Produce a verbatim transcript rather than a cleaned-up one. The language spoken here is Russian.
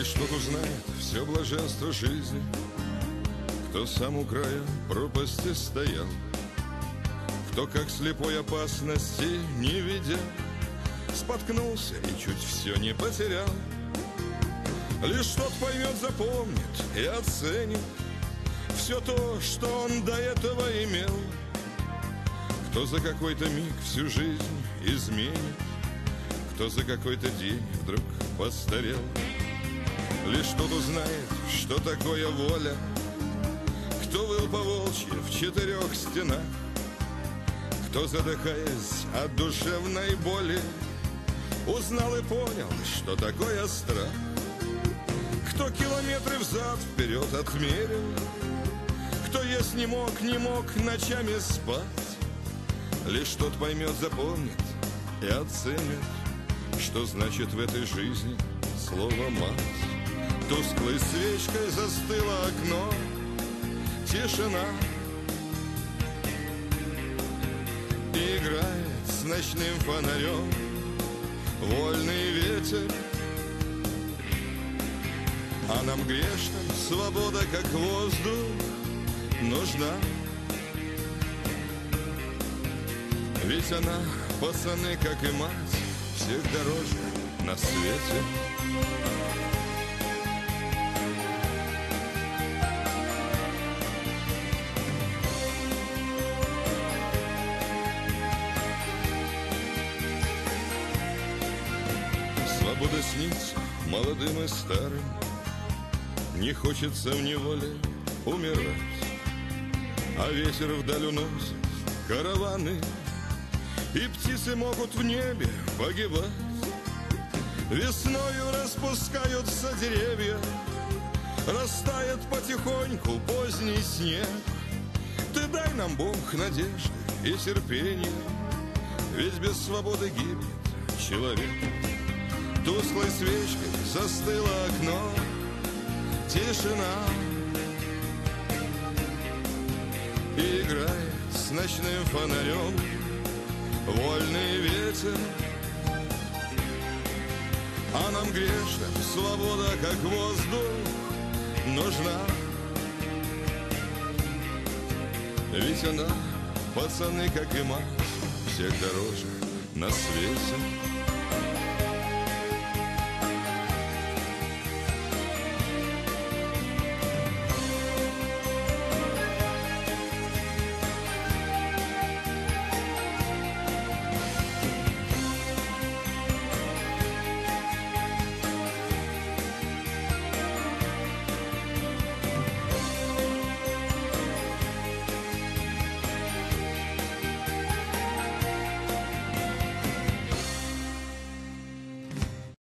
Лишь тот узнает все блаженство жизни, кто сам у края пропасти стоял, кто, как слепой, опасности не видя, споткнулся и чуть все не потерял. Лишь тот поймет, запомнит и оценит все то, что он до этого имел, кто за какой-то миг всю жизнь изменит, кто за какой-то день вдруг постарел. Лишь тот узнает, что такое воля, кто выл по-волчьи в четырех стенах, кто, задыхаясь от душевной боли, узнал и понял, что такое страх, кто километры взад-вперед отмерил, кто есть не мог, не мог ночами спать. Лишь тот поймет, запомнит и оценит, что значит в этой жизни слово «мать». Тусклой свечкой застыло окно, тишина, и играет с ночным фонарем вольный ветер. А нам грешным свобода, как воздух, нужна. Ведь она, пацаны, как и мать, всех дороже на свете. Свобода снится молодым и старым, не хочется в неволе умирать, а ветер вдаль уносит караваны, и птицы могут в небе погибать. Весною распускаются деревья, растает потихоньку поздний снег. Ты дай нам, Бог, надежды и терпения, ведь без свободы гибнет человек. Тусклой свечкой застыло окно, тишина, и играет с ночным фонарем вольный ветер. А нам грешным свобода, как воздух, нужна. Ведь она, пацаны, как и мать, всех дороже на свете.